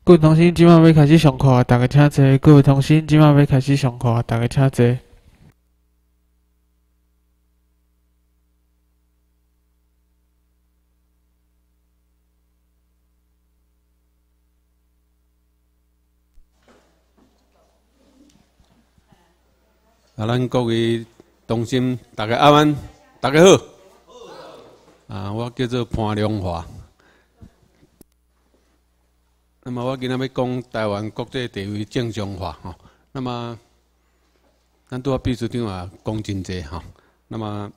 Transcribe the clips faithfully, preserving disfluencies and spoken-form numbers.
各位同心，今晚要开始上课，大家请坐。各位同心，今晚要开始上课，大家请坐。 啊，咱各位同心，大家晚安，大家好。啊，我叫做潘良华。那么我今仔要讲台湾国际地位正常化吼。那么，咱拄啊秘书长也讲真济吼。那么，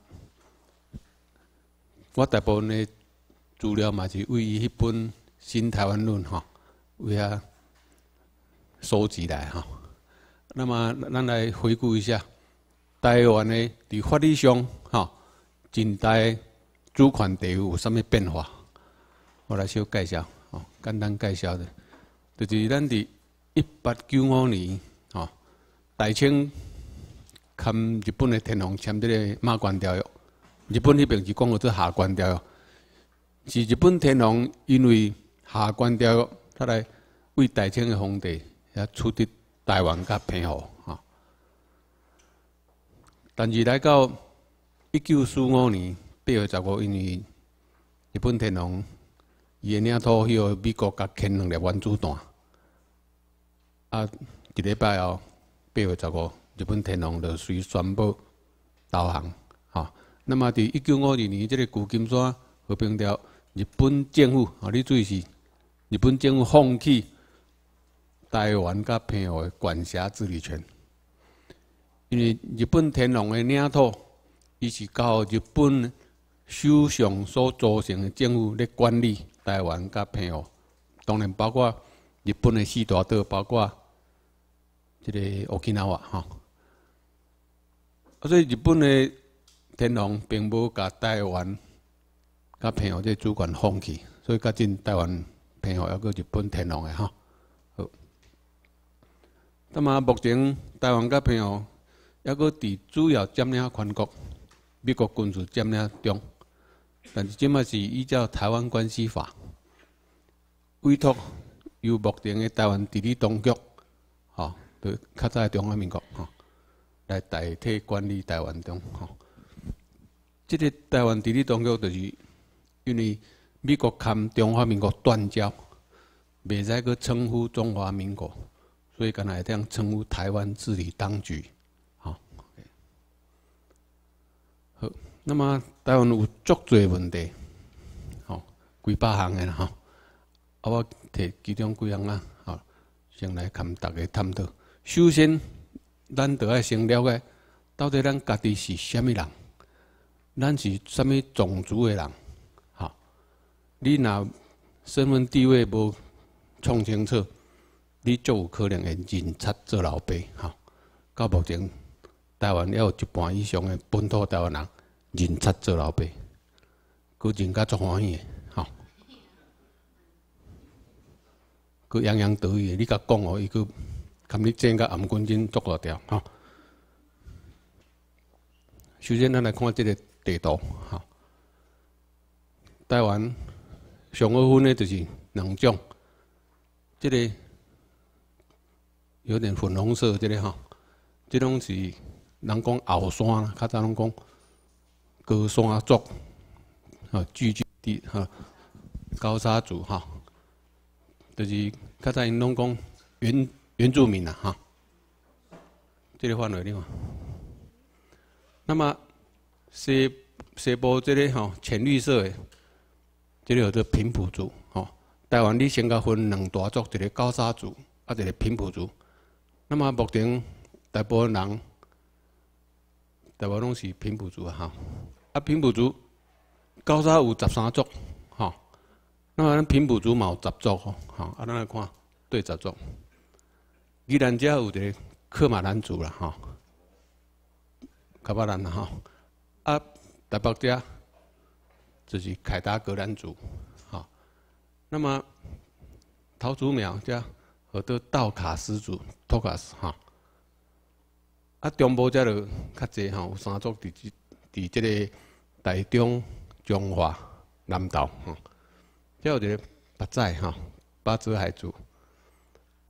我大部分的资料嘛是为迄本《新台湾论》吼，为遐收集来吼。那么，咱来回顾一下台湾的伫法律上吼，近代主权地位有啥物变化？我来小介绍吼，简单介绍的。就是咱伫一八九五年，吼，大清跟日本的天皇签这个马关条约。日本迄边是讲叫做下关条约，是日本天皇因为下关条约，他来为大清的皇帝也出得台湾甲澎湖，吼。但是来到一九四五年八月十五，因为日本天皇伊的领土迄个美国甲牵两粒原子弹。啊，一礼拜后，八月十五，日本天皇就随宣布投降，吼。那么，伫一九五二年，这个旧金山和平条，日本政府，啊，你注意是日本政府放弃台湾甲澎湖的管辖治理权，因为日本天皇的领土，伊是交日本首相所组成的政府咧管理台湾甲澎湖，当然包括日本的四大岛，包括这个沖縄吼，所以日本的天皇并无甲台湾、甲澎湖这主权放弃，所以甲进台湾、澎湖还个日本天皇的吼。好，那么目前台湾甲澎湖还个伫主要占领权国美国军事占领中，但是即卖是依照《台湾关系法》委托由目前的台湾地理当局，吼。对，较早中华民国吼，来代替管理台湾中吼。这个台湾地理当局就是因为美国跟中华民国断交，袂使去称呼中华民国，所以干来这样称呼台湾治理当局，好。好，那么台湾有足侪问题，吼，几百项的吼，啊，我摕其中几项啊，吼，先来跟大家探讨。首先，咱得要先了解，到底咱家己是虾米人，咱是虾米种族的人，吼。你若身份地位无创清楚，你就有可能会认贼做老爸，吼。到目前，台湾也有一半以上的本土台湾人认贼做老爸，佮认甲足欢喜的，吼。佮洋洋得意的，你甲讲哦，伊佮。含你整个颔棍针做大条吼。首先，咱来看这个地图吼。台湾上好分的就是两种，这个有点粉红色，这个吼，这种是人讲后山，较早人讲高山族，吼聚居地吼，高沙族吼，就是较早因拢讲原。原住民啊，哈，这个范围里嘛。那么西西部这个吼浅绿色的，这个叫做平埔族，吼。台湾你先甲分两大族，一个高沙族，啊一个平埔族。那么目前大部分人，大部分拢是平埔族啊，哈。啊平埔族高沙有十三族，吼。那么咱平埔族嘛有十族吼，吼。啊咱来看对十族。宜兰遮有一个克马兰族啦，吼，卡巴兰啦，吼，啊，台北遮就是凯达格兰族，吼。那么桃竹苗遮好多道卡斯族，托卡斯，吼。啊，中部遮就较济吼，有三族伫即伫即个台中、中华、南投，吼。遮有一个八仔，吼，八子海族。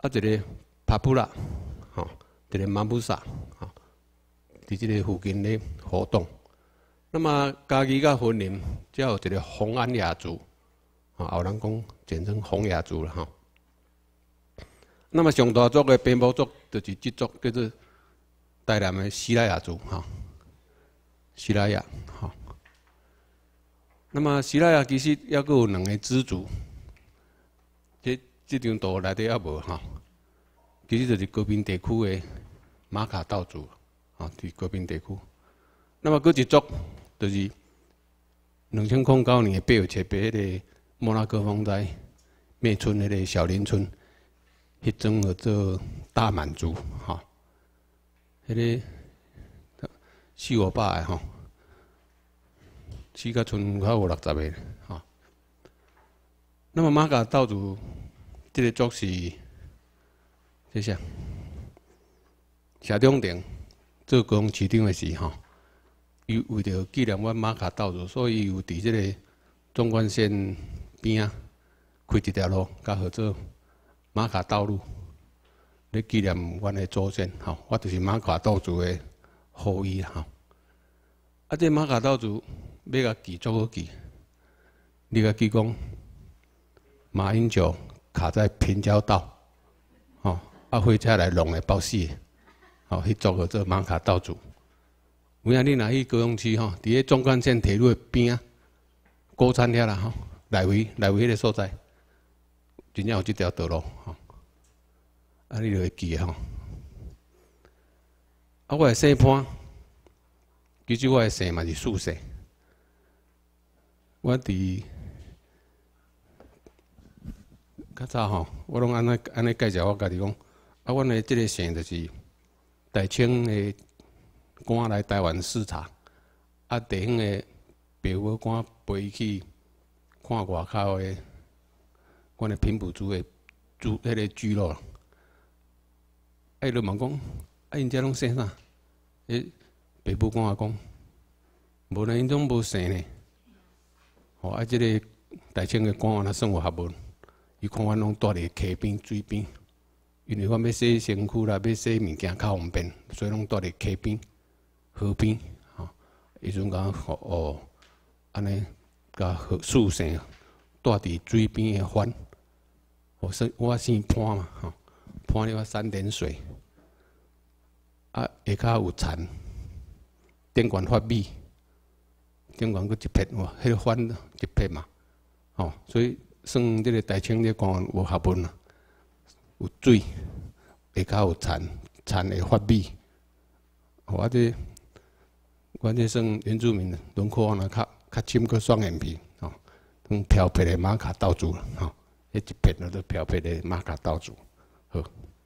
啊一个帕普拉，吼，一个马布萨，吼，伫即个附近咧活动。那么家己甲婚姻，才有一个洪安雅族，吼，后人讲简称洪雅族啦，吼。那么上大族的边牧族，就是即族叫做台南的西拉雅族，吼，西拉雅，吼。那么西拉雅其实还阁有两个支族，即即张图内底还无吼，其实就是高平地区的马卡道族，吼，伫高平地区。那么佫一族就是两千零九年八月七八迄个莫拉克风灾灭村迄个小林村。迄种叫做大满族，吼，迄个四五百个吼，死甲剩较有六十个，吼。那么马甲道族这个族是，这啥？社中庭做高雄市长的时吼，伊为着纪念阮马卡道族，所以伊有伫即个纵贯线边啊开一条路，甲号做马卡道路，咧纪念阮的祖先，吼，我就是马卡道族的后裔，吼。啊，这马卡道族要甲记做好记，你甲记讲，马英九卡在平交道，吼，啊，火车来弄的包死的，吼，迄族叫做马卡道族。有影你若去高雄市吼，伫咧纵贯线铁路的边啊，高餐遐啦，吼，来回来回迄个所在。真正有即条道路，吼，啊，你就会记吼。啊，我的姓潘，其实我的姓嘛是四姓。我伫较早吼，我拢安尼安尼介绍我家己讲，啊，阮的即个姓就是台清的官来台湾视察，啊，地方的爸母官陪伊去看外口的。阮的平埔族的族迄个聚落，啊，伊就问讲，啊，因遮拢姓啥？迄爸母讲我讲，无呢，因种无姓呢。吼，啊，即个台清的官若算有学问，伊看阮拢住伫溪边、水边，因为阮要洗身躯啦，要洗物件较方便，所以拢住伫溪边、河边。吼，伊阵讲哦，安尼甲属性住伫水边的番。我姓我姓潘嘛，吼，潘了我三点水，啊，下骹有田，顶悬发米，顶悬佫一片哇，迄个番一片嘛，吼，所以算即个台清这官员有学问啦，有水，下骹有田，田会发米，吼，啊这，阮这算原住民轮廓呢较较深佫双眼皮，吼，种漂白的马卡道族啦，吼。迄一片都是漂白的马卡道族，好。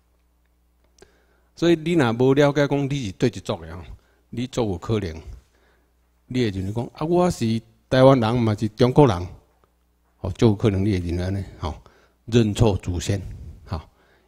所以你若无了解讲你是对一族的吼，你足有可能，你会认为讲啊，我是台湾人，嘛是中国人，吼，足有可能你会认为安尼，吼，认错祖先，吼。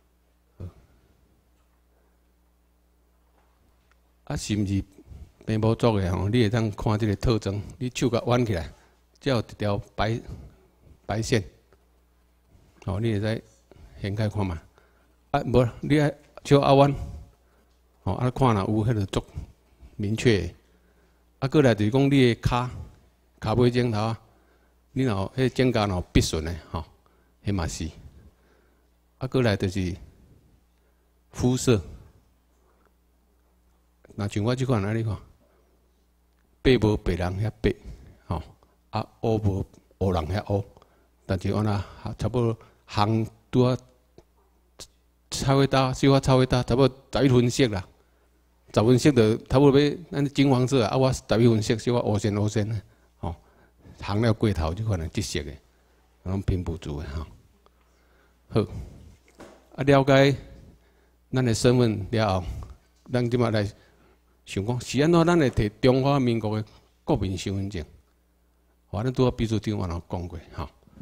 啊，是毋是平埔族的吼？你会当看即个特征，你手甲弯起来，才有一条白白线。哦，你会使掀开看嘛？啊，无，你爱手压弯，哦，啊，看若有迄个足明确。啊，过来就是讲你的骹骹尾指头啊，你若迄指甲若必顺的，吼，迄嘛是。啊，过来就是肤色，若像我即款安尼看，白无白人遐白，吼，啊，乌无乌人遐乌，但是我若差不多。行拄啊，差不多，小可差不多，差不多十一分色啦。十分色就差不多要咱金黄色啊，我十一分色，小可乌线乌线的，吼，行了过头即款的即色的，拢平埔族的吼。好，啊了解咱的身份了后，咱即马来想讲是安怎咱会摕中华民国的国民身份证？我咱拄啊秘书长我有讲过，吼。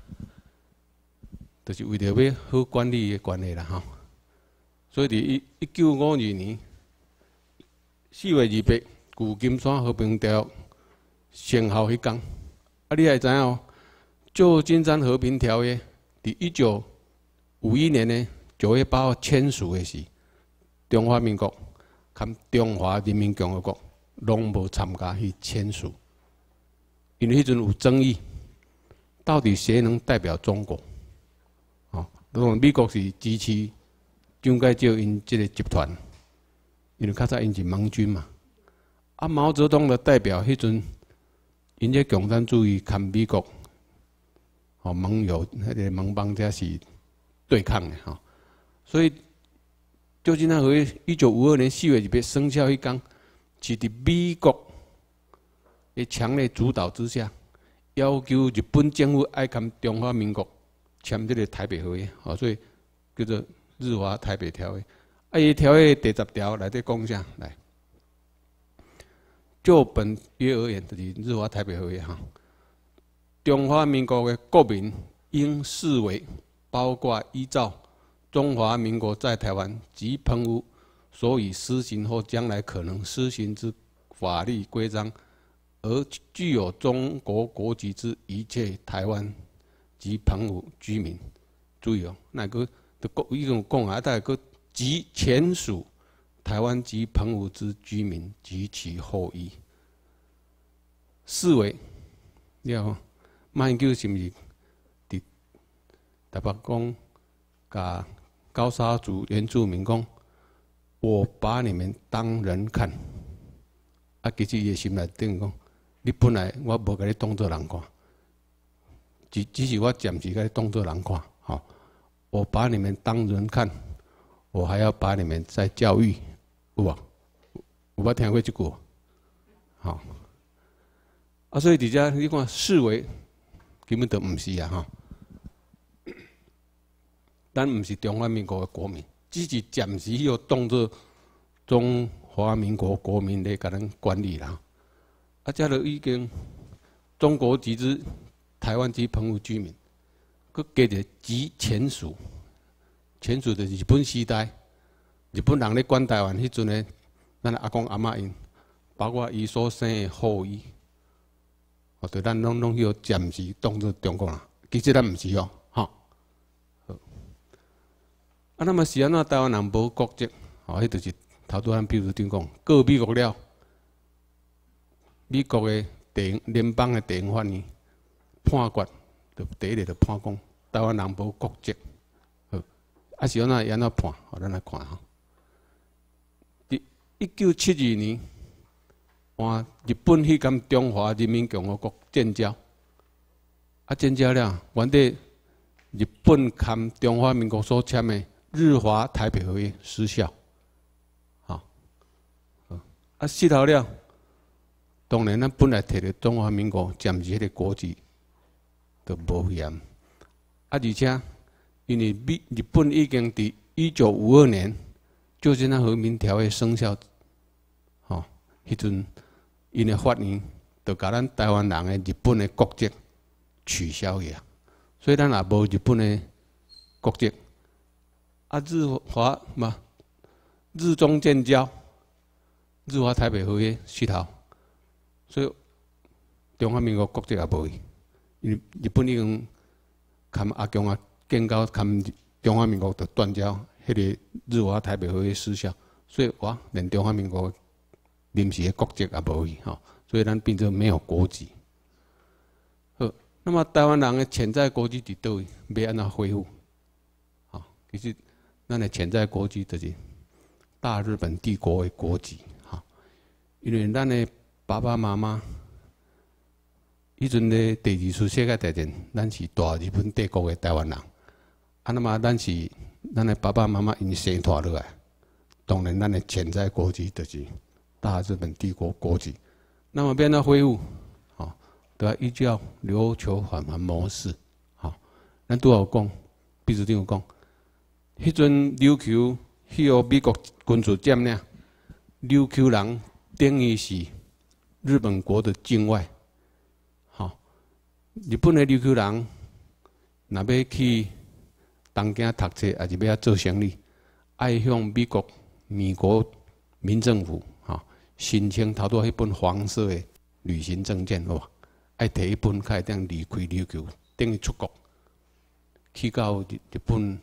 就是为着要好管理的关系啦，吼。所以伫一一九五二年四月二八，旧金山和平条生效迄天，啊，你也知影哦，旧金山和平条约伫一九五一年呢九月八号签署的是中华民国跟中华人民共和国拢无参加去签署，因为迄阵有争议，到底谁能代表中国？哦，美国是支持蒋介石因这个集团，因为较早因是盟军嘛。啊，毛泽东的代表迄阵，因这共产主义跟美国哦盟友迄个盟邦才是对抗的哈，所以旧金山合约一九五二年四月就生效一天，是伫美国的强烈主导之下，要求日本政府爱跟中华民国签这个台北合约，哦，所以叫做日华台北条约。啊，伊条约第十条内底讲啥？来，就本约而言，就是日华台北合约哈。中华民国的国民应视为包括依照中华民国在台湾及澎湖所以施行或将来可能施行之法律规章，而具有中国国籍之一切台湾及澎湖居民，注意哦，那个的一种讲啊，大个及前属台湾及澎湖之居民及其后裔，视为了。马英九是毋是伫台北讲，甲高沙族原住民讲，我把你们当人看，啊，其实伊的心内顶讲，你本来我无甲你当作人看，只只是我暂时甲你当作人看，好，我把你们当人看，我还要把你们再教育，有无？有捌听过这句？好，啊，所以伫遮你看视为。根本都唔是啊！哈，咱唔是中华民国的国民，只是暂时要当作中华民国国民来甲咱管理啦。啊，遮就已经中国籍之台湾及澎湖居民，佮加一个及前属，前属就是日本时代，日本人咧管台湾迄阵咧，咱阿公阿嬷因，包括伊所生的后裔。哦，对，咱拢拢要暂时当作中国人，其实咱毋是哦，吼。啊，那么是安怎台湾人无国籍？哦，迄就是头拄咱比如顶讲，过美国了，美国的地联邦的地方法院判决，就第一个就判讲台湾人无国籍。好，啊是安怎安怎判？哦，咱来看吼。伫一九七二年。换日本去跟中华人民共和国建交，啊建交了，原底日本跟中华民国所签的日华台北合约失效，好，啊失效了，当然咱本来摕着中华民国暂时迄个国籍，就无嫌，啊而且因为美日本已经伫一九五二年旧金山和平条约生效，吼，迄阵。因的法院就甲咱台湾人的日本的国籍取消去啊，所以咱也无日本的国籍。啊，日华嘛，日中建交，日华台北合约失效，所以中华民国国籍也无去，因为日本已经跟阿强啊建交，跟中华民国就断交，迄个日华台北合约失效，所以我连中华民国。临时的国籍也无去吼，所以咱变成没有国籍。好，那么台湾人的潜在国籍伫倒位？要安怎恢复？好，其实咱的潜在国籍就是大日本帝国的国籍，哈，因为咱的爸爸妈妈，以前的第二次世界大战，咱是大日本帝国的台湾人，啊，那么咱是咱的爸爸妈妈因生拖落来，当然咱的潜在国籍就是。大日本帝国国籍，那么变到恢复，好，都要依照琉球返还模式，好，咱拄好讲，比如顶有讲，迄阵琉球去互美国军事占领，琉球人等于是日本国的境外，好，日本的琉球人若要去东京读册，还是要做生意，爱向美国美国民政府。申请头拄迄本黄色的旅行证件，好吧？爱摕一本，才会当离开琉球，等于出国，去到日日本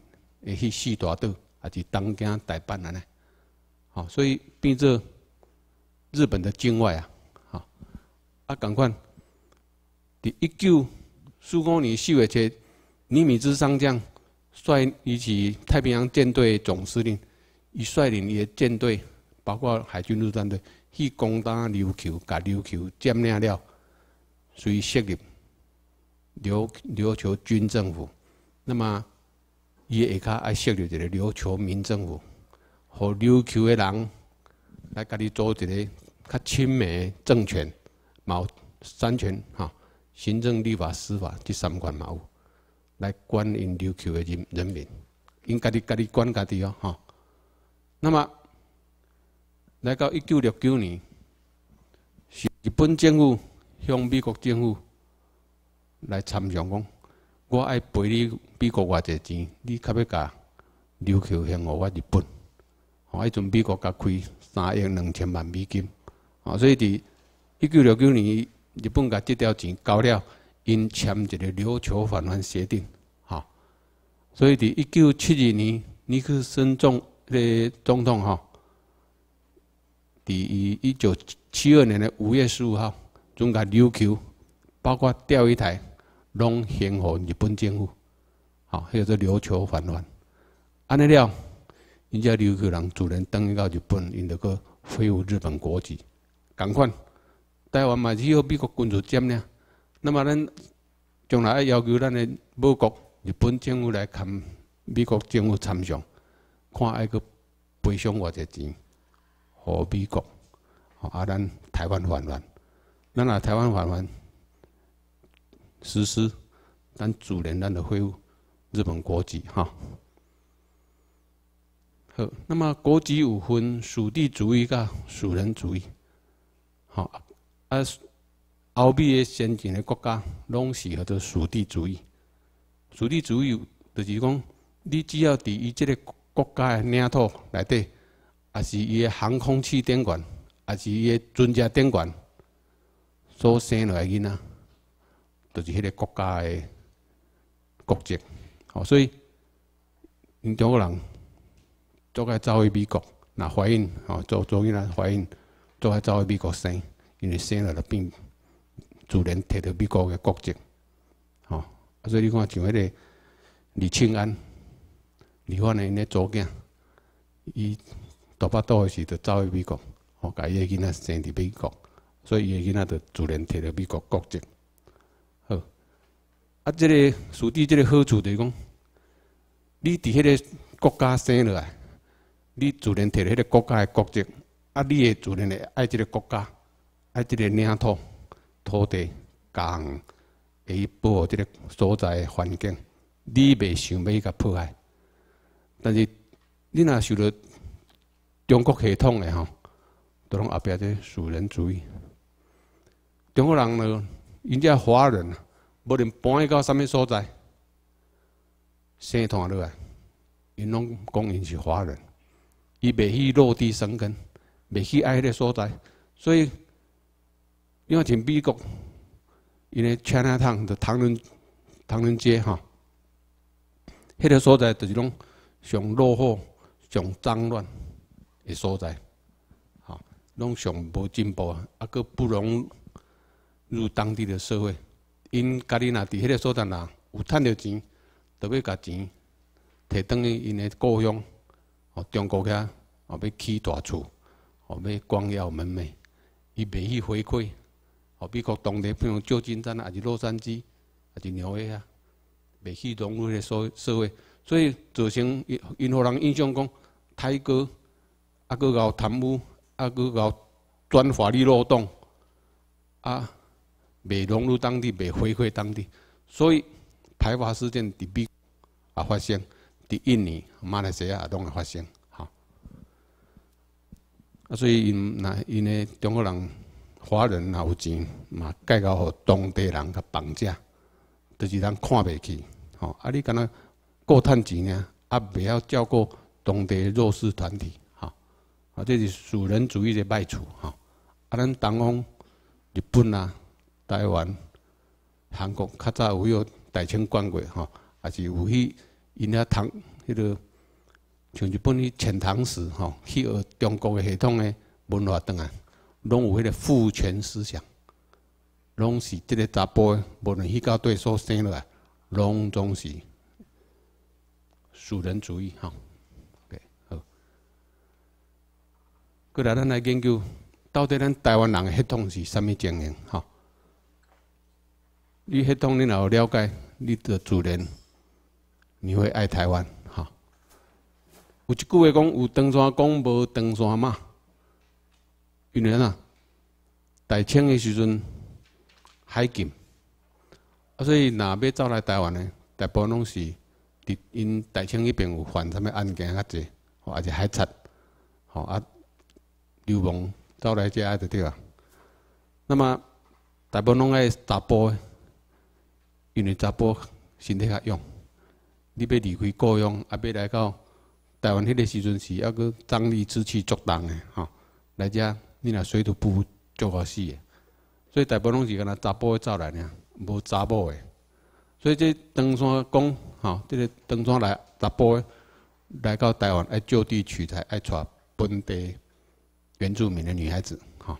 会去四大岛，还是东京、台北安尼。好，所以变做日本的境外啊。好，啊，同款，伫一九四五年四月七，尼米兹上将率伊是太平洋舰队总司令，伊率领伊的舰队，包括海军陆战队，去攻打琉球，甲琉球占领了，所以设立琉琉球军政府。那么，伊下骹爱设立一个琉球民政府，互琉球的人来家己组一个较亲民的政权，嘛有三权哈，行政、立法、司法这三权嘛有，来管因琉球的人人民，因家己家己管家己哦哈。那么，来到一九六九年，是日本政府向美国政府来参详讲，我爱赔你美国偌济钱，你较要甲琉球还互我日本。吼，迄阵美国甲开三亿两千万美金，吼，所以伫一九六九年，日本甲这条钱交了，因签一个琉球返还协定，吼，所以伫一九七二年，尼克森总个总统吼，伫一九七二年的五月十五号，总甲琉球，包括钓鱼台，拢还互日本政府，吼，迄个做琉球返还，安尼了。因遮琉球人自然登去到日本，因就个恢复日本国籍。同款，台湾嘛是由美国军事占领。那么咱将来要要求咱的母国日本政府来跟美国政府参详，看爱个赔偿偌济钱，互美国，啊，咱台湾返还。咱若台湾返还实施，咱自然咱就恢复日本国籍哈。好，那么国籍有分属地主义甲属人主义，好啊，欧美的先进的国家拢是叫做属地主义。属地主义就是讲，你只要伫伊即个国家的领土内底，也是伊的航空器顶管，也是伊的船只顶管所生落来囡仔，就是迄个国家的国籍。好，所以因中国人。做个走去美国，若怀孕，吼，做做囡仔怀孕，做个走去美国生，因为生了就变自然摕到美国的国籍，吼、哦。所以你看像迄个李庆安，离婚的因咧祖囝，伊大巴肚的时就走去美国，吼、哦，甲伊的囡仔生伫美国，所以伊的囡仔就自然摕到美国国籍。好，啊，即、这个属地即个好处就是讲，你伫迄个国家生落来。你自然摕到迄个国家的国籍，啊，你会自然会爱即个国家，爱即个领土、土地、家园，会去保护即个所在的环境。你袂想要去甲破坏，但是你若受到中国系统的吼，都拢后壁即属人主义。中国人呢，因遮华人，无论搬去到啥物所在，生团落来，因拢讲因是华人。伊袂去落地生根，袂去爱迄个所在，所以因为像美国，因为 China Town 的唐人唐人街哈，迄、那个所在就是拢上落后、上脏乱的所在，哈，拢上无进步啊，啊，佫不融入当地的社会。因家己若伫迄个所在若有趁着钱，就要甲钱摕转去因的故乡。哦，中国遐哦要起大厝，哦要光耀门楣，伊袂去回馈。哦，美国当地，比如旧金山啊，还是洛杉矶，还是纽约啊，袂去融入迄个社社会，所以造成因因互人印象讲，泰哥啊，佫搞贪污，啊，佫搞钻法律漏洞，啊，袂融入当地，袂回馈当地，所以排华事件伫美啊发生。伫印尼、马来西亚也拢会发生，哈。啊，所以因那因诶中国人、华人若有钱，嘛介绍互当地人甲绑架，就是人看袂起，吼。啊，你敢若顾趁钱呢，啊，袂晓照顾当地弱势团体，哈。啊，这是属人主义的歹处，哈。啊，咱东方、日本啊、台湾、韩国较早有迄个大清管过，吼，也是有去。因遐唐迄个像日本去遣唐使吼，去学中国的系统的文化档案，拢有迄个父权思想，拢是即个查甫的，无论迄到对所生落来，拢总是属人主义吼。OK， 好。过来，咱来研究到底咱台湾人的血统是啥物情形吼？你血统你若有了解，你就自然你会爱台湾。哈，有一句话讲：有长山公，无长山马。因为呐，大清的时阵海禁，啊，所以若要走来台湾的，大部分拢是伫因大清迄边有犯啥物案件较济，吼，而且海贼，吼啊，流亡走来遮就对啊。那么大部分拢爱查甫的。因为查甫身体较勇，你要离开故乡，啊，要来到台湾迄个时阵是抑个瘴疠之气足重的吼，来遮你若水土不服，足好死的。所以大部分拢是干那查甫的走来尔，无查某的。所以这长山公吼，这个长山来查甫的来到台湾，爱就地取材，爱娶本地原住民的女孩子吼。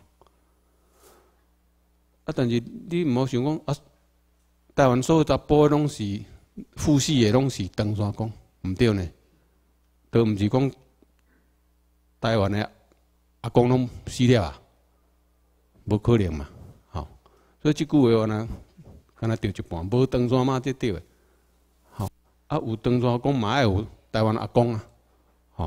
啊，但是你毋好想讲啊。台湾所有查甫拢是富士的，拢是长山公，毋对呢，都毋是讲台湾的阿公拢死了啊，无可能嘛，吼。所以即句话呢，敢若对一半，无长山马这对的，吼。啊，有长山公嘛爱有台湾阿公啊，吼。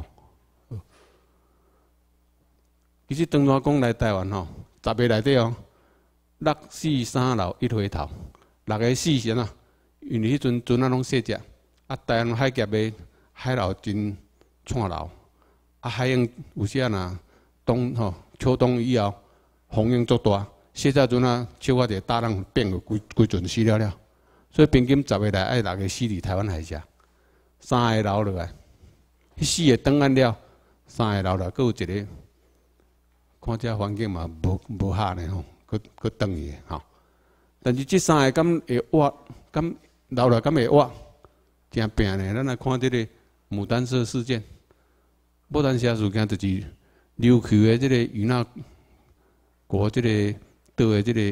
其实长山公来台湾吼，十个内底哦，六四三老一回头。六个死时啊，因为迄阵船啊拢细只，啊台湾海峡的海流真串流，啊海洋有时啊若冬吼秋冬以后风浪足大，细只船啊小可者大浪变个规规船死了了，所以平均十个内爱六个死伫台湾海峡，三个留落来，迄四个转岸了，三个留落来，佫有一个，看这环境嘛无无合呢吼，佫佫转去吼。但是这三个敢会活，敢留落敢会活，真拼呢。咱来看这个牡丹社事件，牡丹社事件就是琉球的这个与那国这个岛的这个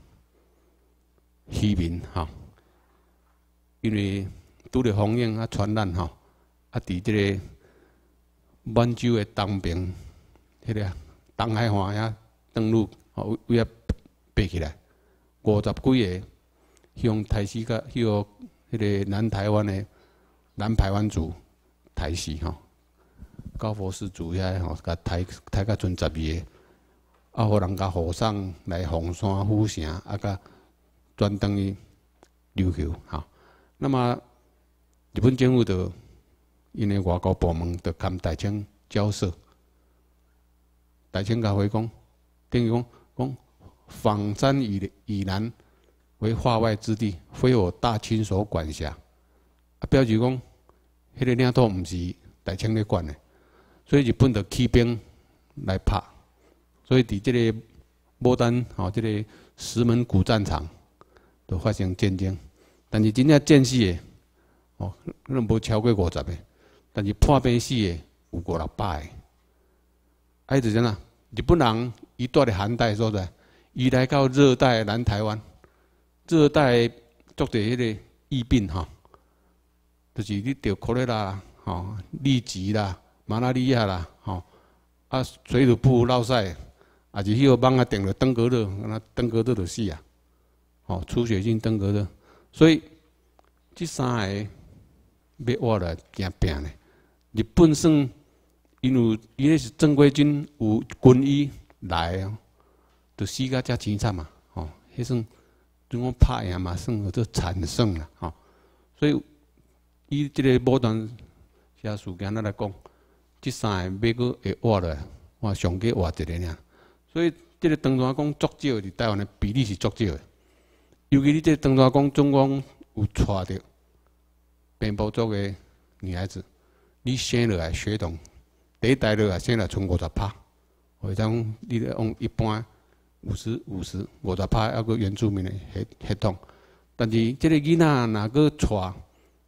渔民哈，因为拄着风影啊传染吼，啊伫这个满洲的东边，迄个东海岸遐登陆，吼为啊爬起来。五十几个向台西甲迄个迄个南台湾的南排湾族台西吼，高佛寺族遐吼，甲抬抬甲剩十二个，啊，互人甲护送来凤山府城，啊，甲转登去琉球吼。那么日本政府就因为外交部门就跟大清交涉，大清甲回讲，等于讲讲。仿山以以南为化外之地，非我大清所管辖。啊，表示讲，迄个领土毋是大清咧管的，所以日本就起兵来拍。所以伫即个牡丹吼，即、这个石门古战场，就发生战争。但是真正战死的，哦，可能无超过五十个，但是破病死的有五六百个。啊，就是怎啊？日本人伊住伫寒带所在。伊来到热带南台湾，热带足侪迄个疫病吼，就是你得可乐啦、吼痢疾啦、马拉利亚啦、吼啊水土不服落屎，也是迄个蚊啊叮着登革热，那登革热就死啊，吼出血性登革热，所以这三个要活来惊病咧。日本算因为伊迄是正规军有军医来哦。就死甲遮凄惨嘛，吼，迄算怎讲拍赢嘛，算做惨胜啦，吼。所以以即个牡丹社事件咱来讲，即三个要阁会活落来，我上计活一个尔。所以即个长山公足少，伫台湾的比例是足少的。尤其你这长山公总共有娶着平埔族的女孩子，你生落来血统第一代落来生来剩五十趴，或者你咧用一般。五十五十五十趴，还个原住民的血血统，但是这个囡仔若个娶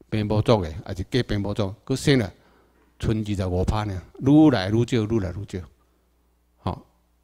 平埔族的，还是假平埔族，佮省了，剩二十五趴呢，愈来愈少，愈来愈少。好，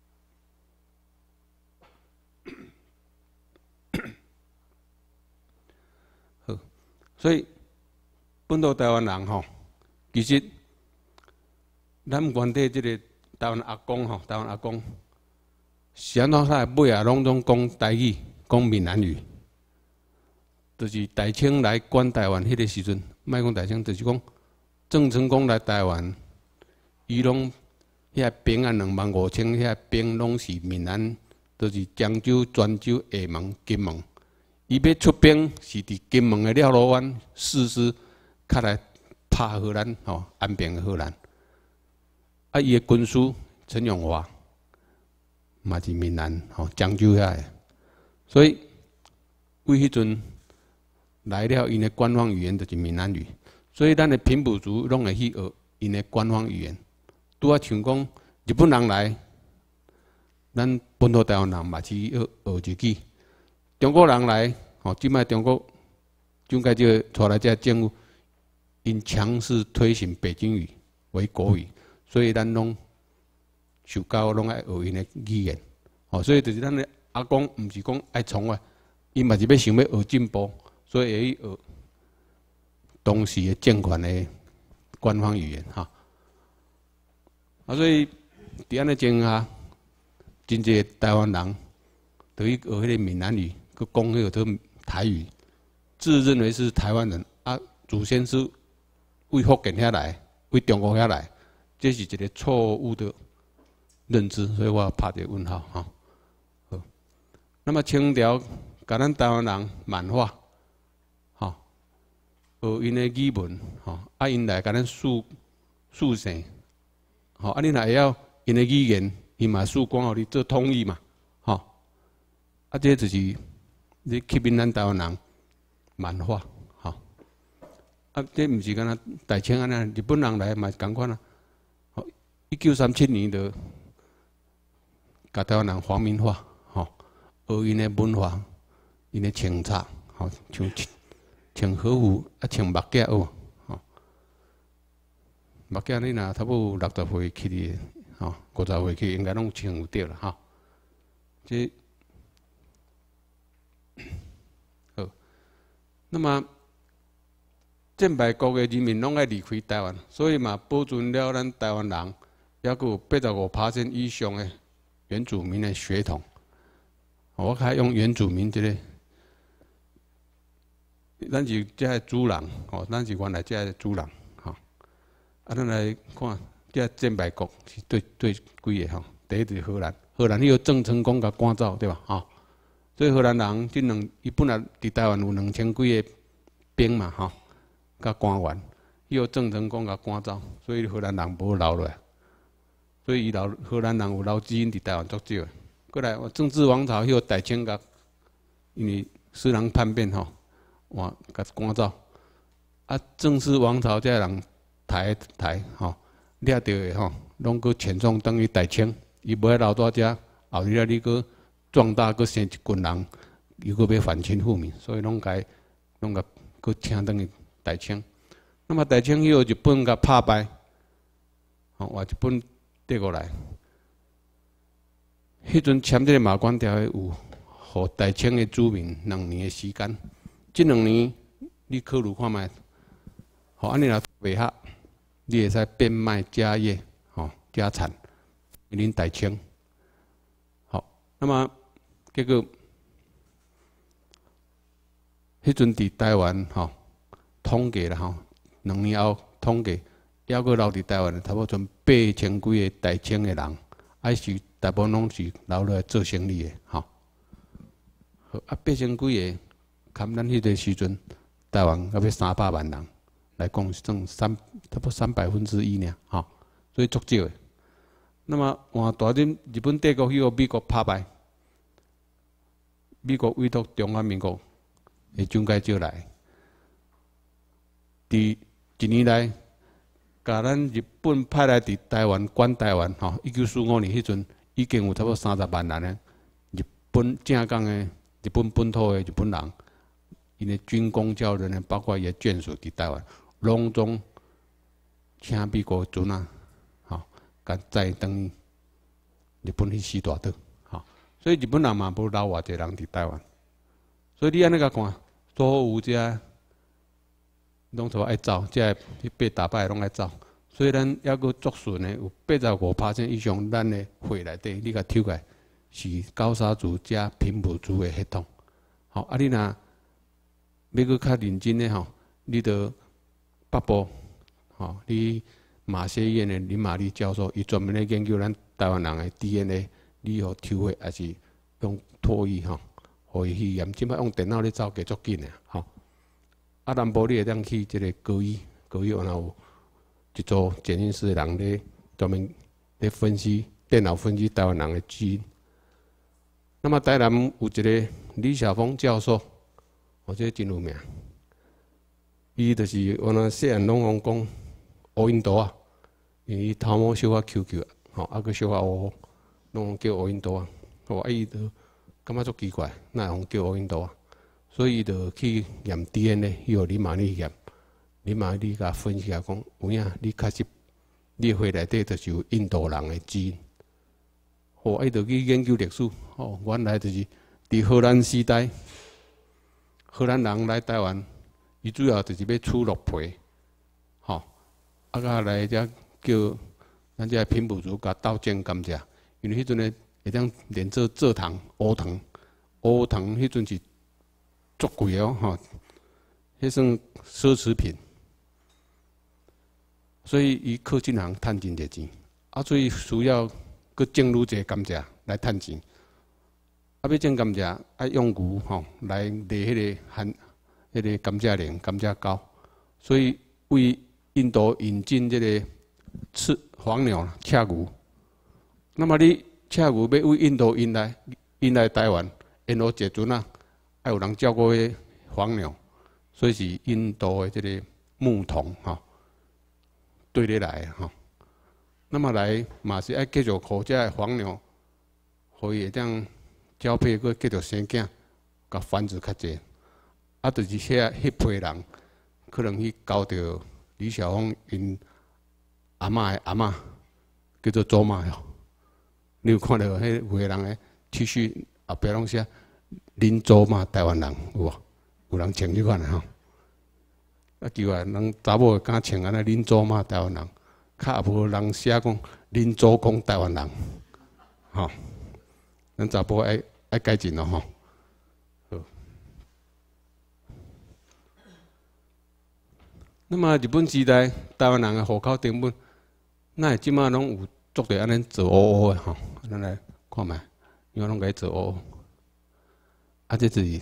好，所以本土台湾人吼，其实咱原底即个台湾阿公吼，台湾阿公。 是安怎来尾啊？拢总讲台语，讲闽南语，就是大清来管台湾迄个时阵，莫讲大清，就是讲郑成功来台湾，伊拢遐兵啊两万五千，遐兵拢是闽南，就是漳州、泉州、厦门、金门。伊要出兵是伫金门的了罗湾誓师，较来拍荷兰吼，安平的荷兰。啊，伊的军师陈永华。 嘛是闽南吼，漳州遐个，所以为迄阵来了，因的官方语言就是闽南语，所以咱的平埔族拢会去学因的官方语言。拄啊像讲日本人来，咱本土台湾人嘛是学学日语；中国人来，吼，即摆中国蒋介石带来这政府，因强势推行北京语为国语，所以咱拢。 受教拢爱学因的语言，吼，所以就是咱的阿公，毋是讲爱宠我，伊嘛是要想要学进步，所以会去学当时的政权的官方语言，哈。啊，所以伫安尼情况下，真济台湾人就去学迄个闽南语，佮讲迄个台语，自认为是台湾人，啊，祖先是为福建遐来，为中国遐来，这是一个错误的。 认知，所以我拍一个问号哈。好，那么清朝甲咱台湾人满化，哈，学因的语文，哈，啊因来甲咱树树成，好，啊你若会晓因的语言，伊嘛树光互你做统一嘛，哈，啊这就是你吸引咱台湾人满化，哈，啊这毋是干那大清安尼，日本人来嘛是共款啊，好，一九三七年的。 甲台湾人皇民化，吼，学因的文化，因的穿插，吼，像穿和服啊，穿目镜哦，吼，目镜你若差不多六十岁起哩，吼，五十岁起应该拢穿有对啦，吼，这好，那么战败国的人民拢爱离开台湾，所以嘛保存了咱台湾人，还佫有八十五趴以上的。 原住民的血统，我开用原住民这个，咱是这个主人，哦，咱是原来这个主人，吼，啊，咱来看这战败国是对对几个吼，第一就是荷兰，荷兰迄个郑成功甲赶走，对吧？吼，所以荷兰人即两，伊本来伫台湾有两千几个兵嘛，吼，甲官员，迄个郑成功甲赶走，所以荷兰人无留落来。 所以伊留荷兰人有留基因伫台湾足少。过来，政治王朝迄个大清甲，因为私人叛变吼，哇，甲赶走。啊，正式王朝这人抬抬吼，掠着的吼，拢搁遣送等于大清，伊无爱留在遮，后日你搁壮大搁生一群人，伊搁要反清复明，所以拢该拢甲搁请等于大清。那么大清迄个日本甲拍败，吼，话日本。 缀过来，迄阵签这个马关条约有，互大清的居民两年的时间。这两年你考虑看卖，吼，安尼若袂合，你会使变卖家业，吼，家产，给恁大清。好，那么结果，迄阵伫台湾吼，统计啦吼，两年后统计。 还阁留伫台湾，差不多剩八千几个大清的人，还是大部分拢是留落来做生意的，吼。好啊，八千几个，含咱迄个时阵，台湾到要三百万人来讲，剩三差不多三百分之一尔，吼，所以足少的。那么换大日日本帝国迄个美国拍败，美国委托中华民国的蒋介石来，伫一年来。 甲咱日本派来伫台湾管台湾，吼，一九四五年迄阵已经有差不多三十万人咧。日本正港的日本本土的日本人， 因的军公教人员，包括伊的眷属伫台湾，拢总请美国船啊，吼，甲载登日本去死大岛，吼，所以日本人嘛无留偌济人伫台湾，所以你安尼甲看，所有遮拢都爱走，遮八大摆拢爱走。虽然还阁足顺的，有八十五趴以上，咱的会内底，你甲抽开是高沙族加平埔族的血统。好，啊，你若要阁较认真的吼，你着北部，吼，你马偕医院的林玛丽教授，伊专门咧研究咱台湾人的 D N A， 你互抽血还是用唾液吼，互伊去验，即摆用电脑咧走加足紧的，吼。啊，南部你会当去即个高医，高医原来有一组检验室的人咧专门咧分析电脑分析台湾人的基因。那么台南有一个李晓峰教授，哦，这真有名。伊就是原来细汉拢讲乌印度啊，因为伊头毛小可 Q Q， 吼，啊个小可乌，拢叫乌印度啊。哦，啊伊就感觉足奇怪，哪会叫乌印度啊？所以伊就去验 D N A， 伊互林玛丽验。林玛丽甲分析下讲，有影，你确实，你血内底就是有印度人的基因。哦，伊就去研究历史，哦，原来就是伫荷兰时代，荷兰人来台湾，伊主要就是要取鹿皮，吼、哦，啊，甲来遮叫咱遮平埔族甲斗煎甘蔗，因为迄阵诶会当炼做蔗糖、乌糖，乌糖迄阵是足贵哦，吼、哦，迄算奢侈品。所以伊靠这行趁真侪钱，啊，所以需要佮种愈侪甘蔗来趁钱。啊，要种甘蔗，爱用牛吼来犁迄个含迄个甘蔗灵、甘蔗膏。所以为印度引进这个赤黄牛、赤牛。那么你赤牛要为印度引来引来台湾，因落坐船啊，爱有人照顾迄黄牛，所以是印度的这个牧童吼。对咧来吼，那么来嘛是爱继续靠遮黄牛，互伊会当交配，佮继续生囝，甲繁殖较济。啊，就是遐迄批人，可能去交着李小凤因阿嬷的阿嬷，叫做祖妈哟。你有看到迄有个人诶 T 恤后壁拢写恁祖妈台湾人有无？有人穿即款诶吼。啊，奇怪，人查某会敢穿安尼恁祖妈台湾人，较也无人写讲恁祖公台湾人，吼、哦，咱查甫爱爱改进咯吼。好，那么日本时代台湾人的户口成本，那会即马拢有做着安尼做乌乌的吼，咱来看觅，因为拢甲伊做乌乌，啊，这就是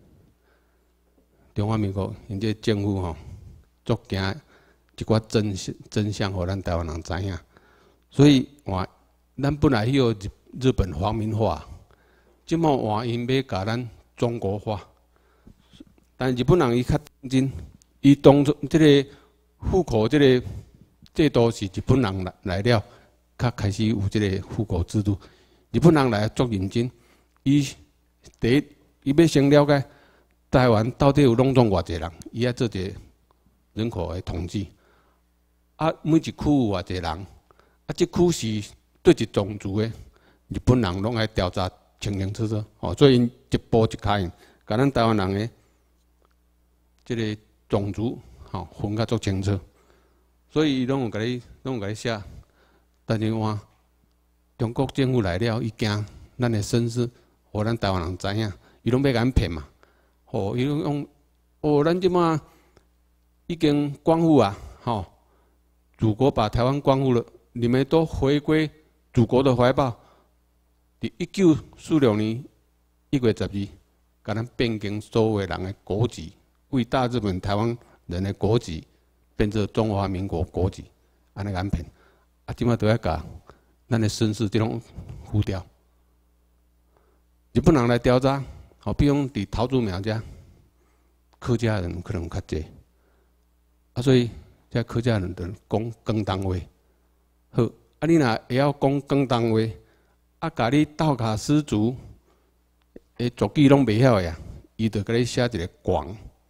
中华民国因这政府吼。足惊一寡真真相，互咱台湾人知影。所以换咱本来迄个日日本皇民化，即满换因要甲咱中国化。但日本人伊较认真，伊当初即个户口即个制度是日本人来来了，较开始有即个户口制度。日本人来足认真，伊第一伊要先了解台湾到底有拢总偌济人，伊爱做一个人口的统计，啊，每一区有偌济人，啊，即区是对一种族的，日本人拢爱调查清清楚楚，哦，所以因一步一脚印，甲咱台湾人的即个种族，吼，分较足清楚，所以伊拢有甲你，拢有甲你写，但是话，中国政府来了，伊惊咱的身世，互咱台湾人知影，伊拢要甲咱骗嘛，吼，伊拢用，哦，咱即马。已经光复啊，吼！祖国把台湾光复了，你们都回归祖国的怀抱。伫一九四六年一月十二，甲咱变更所有人的国籍，为大日本台湾人的国籍变成中华民国国籍，安尼安骗。啊，即马都要甲咱的身世这种糊掉。日本人来调查，好，比如伫桃竹苗遮，客家人可能较济。啊，所以这客家人就讲广东话。好，啊，你若会晓讲广东话，啊，甲你斗卡斯族的族语拢袂晓呀，伊就甲你写一个广，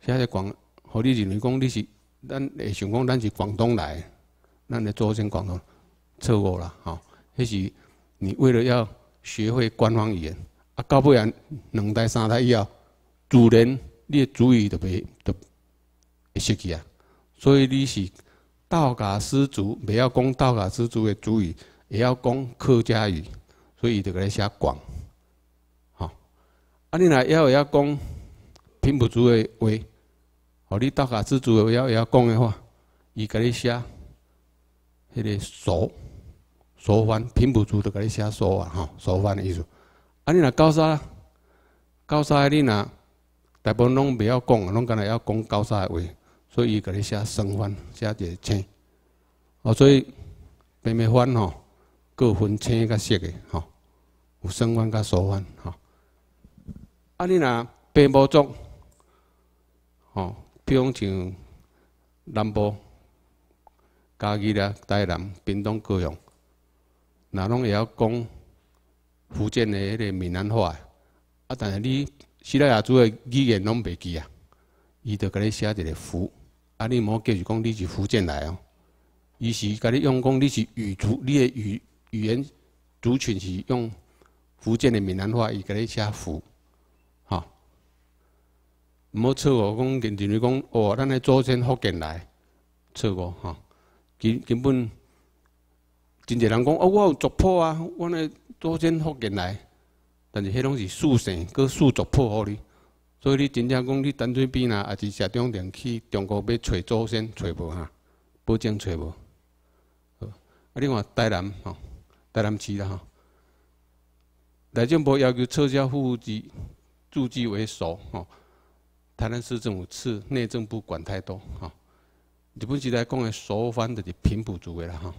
写咧广，互你认为讲你是，咱会想讲咱是广东来的，咱的祖先广东，错误啦，吼、哦，迄是你为了要学会官方语言，啊，到尾啊两代三代以后，自然你的主语就袂就会失去啊。所以你是道家师族，袂晓讲道家师族的主语，会晓讲客家语，所以伊就甲你写广，吼、哦。啊，你若还会晓讲平埔族的话，吼，你道家师族的话会晓讲的话，伊甲你写迄个熟。熟番平埔族就甲你写熟啊，吼，熟番的意思。啊，你若高沙，高沙你若大部分拢袂晓讲，拢干那晓讲高沙的话，所以伊甲你写生番，写一个青。哦，所以平面番吼，各分青甲色的吼，有生番甲熟番吼。啊，你若平埔族，吼，比如像南部、嘉义啦、台南、屏东、高雄。那拢会晓讲福建的迄个闽南话，啊，但是你西拉雅族的语言拢袂记啊，伊就甲你写一个福，啊，你莫记住讲你是福建来哦，伊是甲你用讲你是语族，你的语语言族群是用福建的闽南话，伊甲你写福，吼，莫错误讲认为讲哦，咱的祖先福建来，错误吼，根根本。真侪人讲哦，我有族谱啊，阮的祖先福建来，但是迄拢是属姓，佮属族谱互你，所以你真正讲你淡水边啊，还是社中电去中国要找祖先，找无哈，保证找无。啊，你看台南吼，台南市啦吼，内政部要求撤销户籍注记为熟吼，台南市政府次内政部管太多吼。日本时代讲的熟番就是平埔族的啦吼。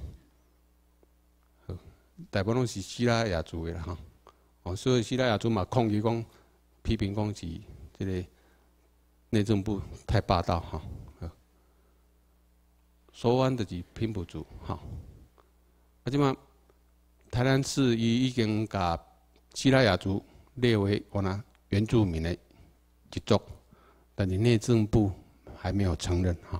大部分拢是西拉雅族的啦吼，哦，所以西拉雅族嘛抗议讲，批评讲是这个内政部太霸道吼。熟番就是平埔族吼，啊，即马台南市伊已经甲西拉雅族列为我那原住民的一族，但是内政部还没有承认哈。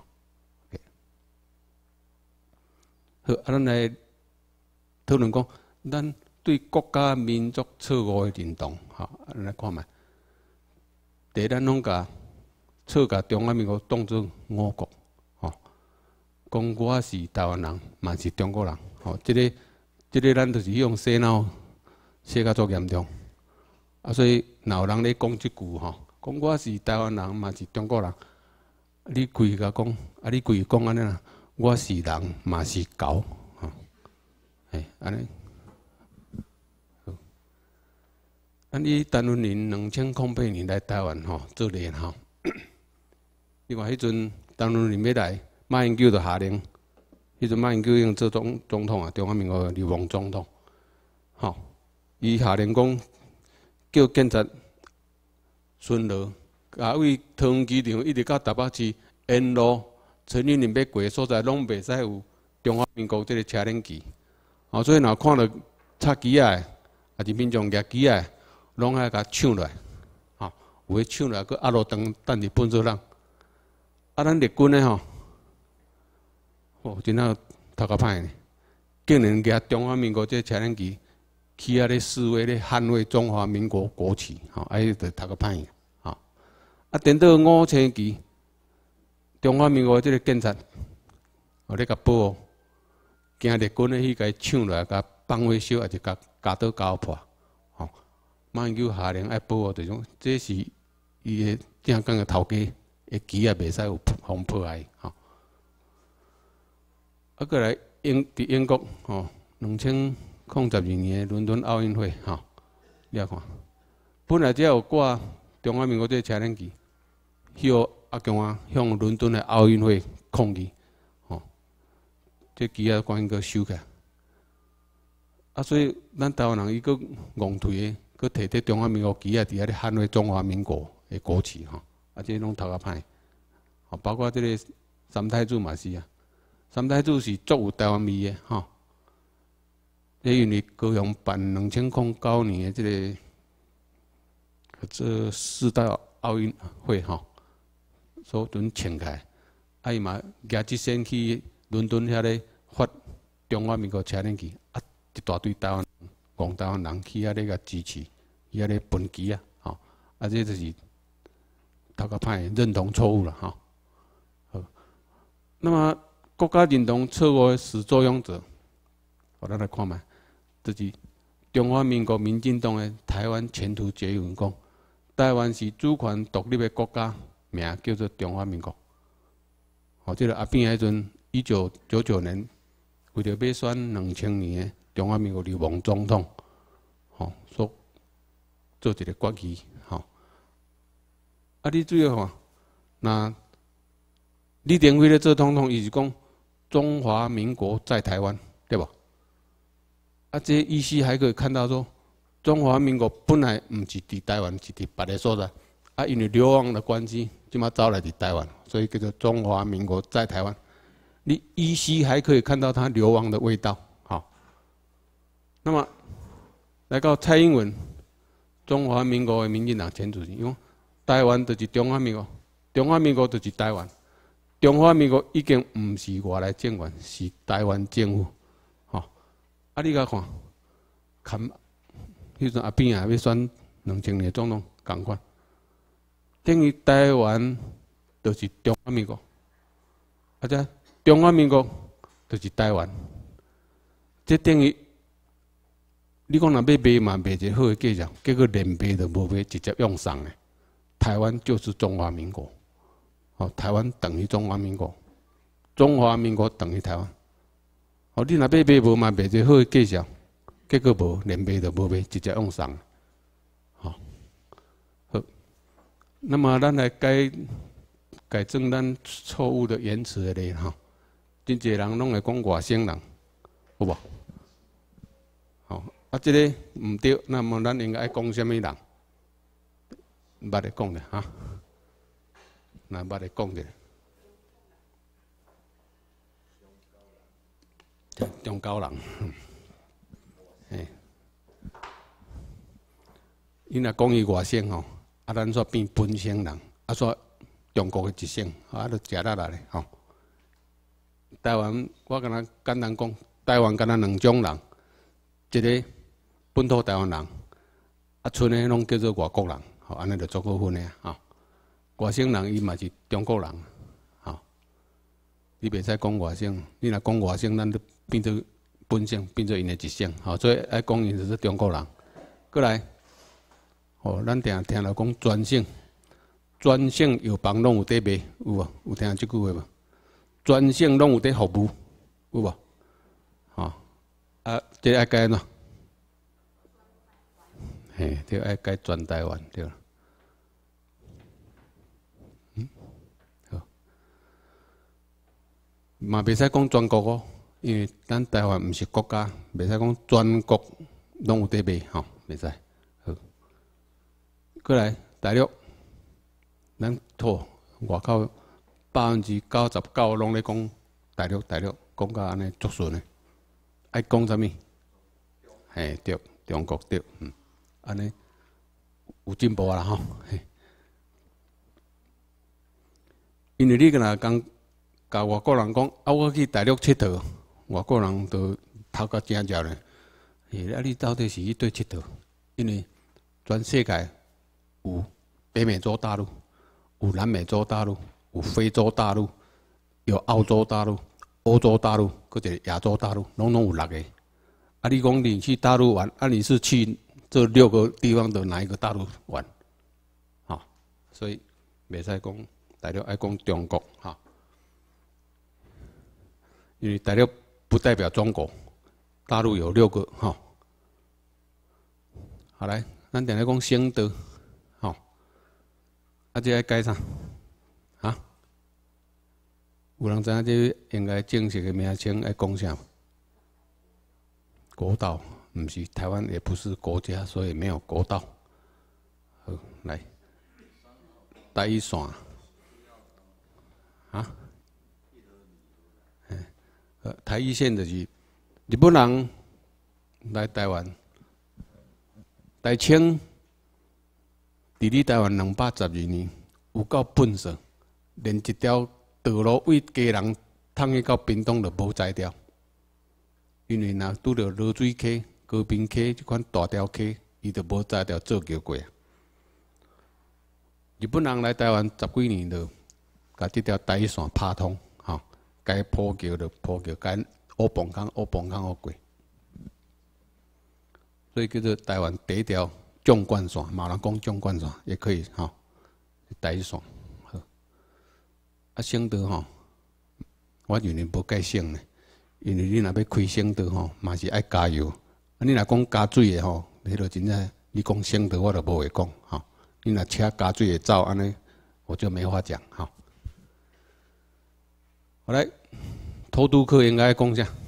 好，啊，咱来。讨论讲，咱对国家民族错误的认同，吼，咱来看觅。第一，咱拢甲错甲中华民国当作我国，吼，讲我是台湾人，嘛是中国人，吼，即个即个咱就是用洗脑洗甲足严重，啊，所以若有人咧讲即句吼，讲我是台湾人，嘛是中国人，你规甲讲，啊，你规讲安尼啦，我是人，嘛是狗。哎，安尼，好。咱以陈文林两千零八年来台湾吼做联吼，你看迄阵陈文林要来，马英九就下令，迄阵马英九已经做总总统啊，中华民国流亡总统，吼，伊下令讲叫警察巡逻，啊，为桃园机场一直到台北市沿路陈云林要过的所在，拢袂使有中华民国这个车轮旗。哦，所以若看到插旗啊，还是民众举旗啊，拢爱甲抢落来，吼，有诶抢落来，佮压落当等日本做人。啊，咱日军诶吼，哦，真正头壳歹呢，竟然举中华民国这车轮旗，去啊咧示威咧捍卫中华民国国旗，吼，啊，迄就头壳歹呢，吼。啊，等到五星旗，中华民国这个警察，哦，咧甲保护。惊日军咧去甲伊抢落来，甲放火烧，还是甲家刀交破，吼！马英九下令爱保护这种，这是伊个正港个头家，个旗也袂使有互破坏，吼。啊，过来英伫英国，吼，两千零十二年的伦敦奥运会，吼，你看，本来只有挂中华民国这车轮旗，向啊强啊向伦敦的奥运会抗议。这旗啊，赶紧搁收起来。啊，所以咱台湾人伊搁戆退诶，搁摕这中华民国旗啊，伫遐咧捍卫中华民国诶国旗吼，啊，这拢头壳歹。吼，包括这个三太子嘛是啊，三太子是足有台湾味诶吼。这因为高雄办两千零九年诶这个这四大奥运会吼， 所准请开，啊伊嘛举一身去伦敦遐咧发中华民国车轮旗，啊一大堆台湾广台湾人去遐咧甲支持，伊遐咧分旗啊，吼，啊这就是头壳歹认同错误了，吼。好，那么国家认同错误的始作俑者，我咱来看卖，就是中华民国民进党的台湾前途决议文讲，台湾是主权独立的国家，名叫做中华民国。哦，这个阿扁迄阵，一九九九年为着要选两千年的中华民国流亡总统，吼、哦，所做一个决议，吼、哦。啊，你注意看，那李登辉咧做总统，伊是讲中华民国在台湾，对吧？啊，这依稀还可以看到说，中华民国本来唔是伫台湾，是伫别个所在。啊，因为流亡的关系，即马走来伫台湾，所以叫做中华民国在台湾。你依稀还可以看到它流亡的味道。好，那么来到蔡英文，中华民国的民进党前主席，因为台湾就是中华民国，中华民国就是台湾，中华民国已经唔是外来政权，是台湾政府。好，啊，你甲看，看，迄阵阿扁啊要选两千年总统，共款。等于台湾就是中华民国，啊，这中华民国就是台湾，这等于你讲若要卖嘛，卖一个好的价钱，结果连卖都无卖，直接用送的。台湾就是中华民国，哦，台湾等于中华民国，中华民国等于台湾。哦，你若要卖无嘛，卖一个好的价钱，结果无连卖都无卖，直接用送的。那么，咱来改改正咱错误的言辞的咧吼，真侪人拢会讲外省人，有无？好，啊，这个唔对，那么咱应该爱讲什么人？捌会讲的哈，那捌会讲的，中高人，嘿，伊若讲伊外省吼。啊，咱煞变本省人，啊，煞中国的一省，啊，都食力啦咧吼。台湾，我敢若简单讲，台湾敢若两种人，一个本土台湾人，啊，剩的拢叫做外国人，吼，安尼就足够分的吼。外省人伊嘛是中国人，吼，你袂使讲外省，你若讲外省，咱就变做本省，变做因的一省，吼，所以爱讲因就是中国人。过来。哦，咱定听到讲专省，专省药房拢有在卖，有无？有听即句话无？专省拢有在服务，有无？吼，啊，这爱改喏，嘿，这爱改全台湾对啦。嗯，好，嘛袂使讲全国哦，因为咱台湾毋是国家，袂使讲全国拢有在卖，吼，袂使。过来，大陆，咱土外口百分之九十九拢咧讲大陆，大陆讲到安尼足顺诶，爱讲啥物？嘿，对，中国对，嗯，安尼有进步啦吼。因为你个若讲甲外国人讲，啊，我去大陆佚佗，外国人都头壳正焦咧。诶，啊，你到底是去对佚佗？因为全世界。有北美洲大陆，有南美洲大陆，有非洲大陆，有澳洲大陆、欧洲大陆，搁一个亚洲大陆，拢拢有六个。啊，你讲你去大陆玩，啊，你是去这六个地方的哪一个大陆玩？好，所以袂使讲大陆，爱讲中国哈，因为大陆不代表中国，大陆有六个哈。好来，咱定来讲省道。啊，这爱改啥？啊？有人知影这应该正式的名称爱讲啥？国道，不是台湾，也不是国家，所以没有国道。好，来，台一线。啊？呃，台一线就是日本人来台湾，台清。伫你台湾两百十二年，有够本事， 连一条道路为家人通去到屏东就无在掉，因为若拄着罗水溪、高滨溪即款大条溪，伊就无在掉做桥过。日本人来台湾十几年了，甲即条台线拍通，吼，该铺桥就铺桥，该乌崩坑乌崩坑乌过，所以叫做台湾第一条纵贯线，马人讲纵贯线也可以，吼，台线。好，啊，省道吼，我认为无介省呢，因为你若要开省道吼，嘛是爱加油。啊，你若讲加水的吼，迄落真正你讲省道我就无会讲，吼。你若车加水会走，安尼我就没话讲，吼。好来，偷渡客应该讲啥？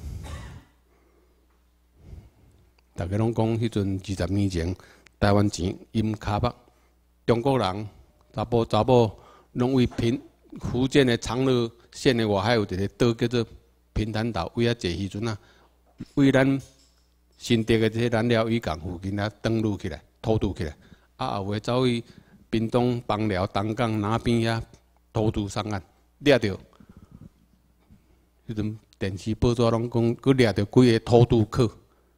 大家拢讲迄阵二十年前，台湾钱淹骹目，中国人查甫查某拢为平福建的长乐县的外海有一个岛叫做平潭岛，为遐坐时阵啊，为咱新竹的这些燃料渔港附近啊登陆起来，偷渡起来。啊，后尾走去屏东、枋寮、东港那边遐偷渡上岸，掠着。迄阵电视报纸拢讲，佮掠着几个偷渡客。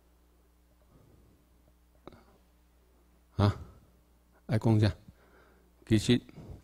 啊，爱讲啥？其实，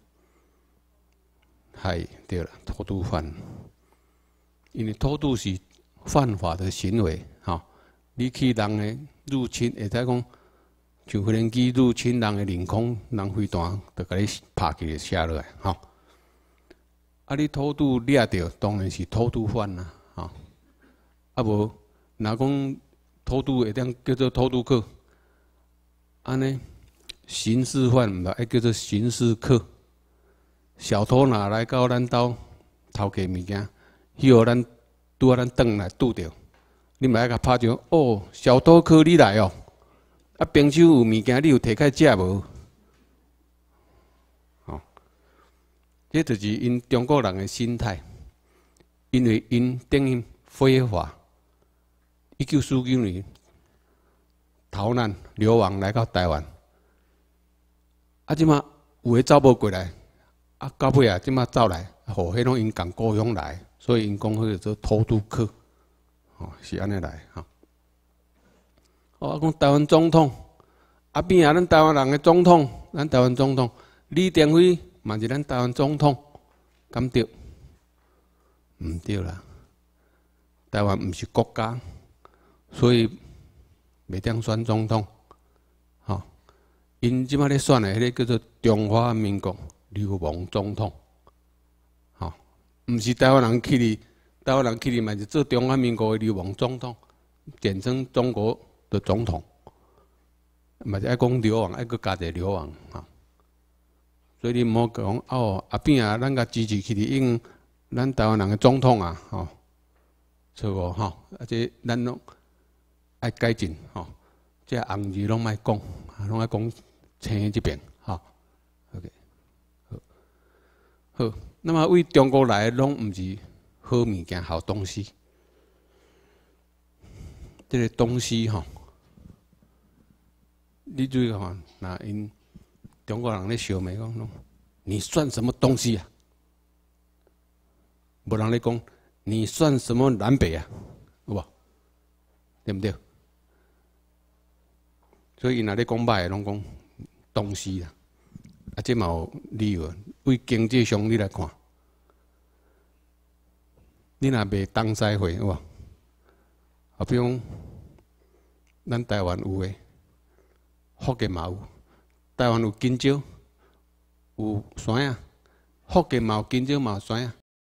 系对了，偷渡犯，因为偷渡是犯法的行为，吼。你去人的入侵，会使讲。像飞行机入侵人的领空，人飞弹就甲你拍起来射落来，吼。啊，你偷渡掠着，当然是偷渡犯啦，吼。啊无，若讲偷渡会当叫做偷渡客，安尼刑事犯毋爱叫做刑事客。小偷若来到咱兜偷摕物件，迄号咱拄啊咱转来拄着，你嘛爱甲拍招，哦，小偷客你来哦。啊，平手有物件，你有摕开食无？吼，这就是因中国人的心态，因为因等于非法，一九四九年逃难流亡来到台湾，啊，即马有诶走无过来，啊，到尾啊，即马走来，互迄种因共故乡来，所以因讲迄个做偷渡客，吼，是安尼来，吼。哦，讲台湾总统，啊边啊，咱台湾人的总统，咱台湾总统李登辉嘛是咱台湾总统，敢对？毋对啦，台湾毋是国家，所以袂当选总统。吼、哦，因即摆咧选的迄个叫做中华民国流亡总统，吼、哦，毋是台湾人去哩，台湾人去哩嘛是做中华民国的流亡总统，简称中国的总统，嘛是爱讲流亡，爱搁加一个流亡哈。所以你莫讲哦，后边啊，咱甲支持去哩用咱台湾人的总统啊，吼、哦，错无吼，啊这咱拢爱改进吼，这红字拢莫讲，拢爱讲青这边吼。OK， 好，好，那么为中国来拢毋是好物件、好东西，这个东西吼。你注意看，那因中国人咧笑骂讲，你算什么东西啊？无人咧讲，你算什么南北啊？有无？对不对？所以因若咧讲歹，拢讲东西啦。啊，这嘛有理由。为经济上你来看，你若卖东西货有无？啊，比如咱台湾有诶。福建嘛有，台湾有金蕉，有山啊，福建嘛有金蕉嘛有山啊，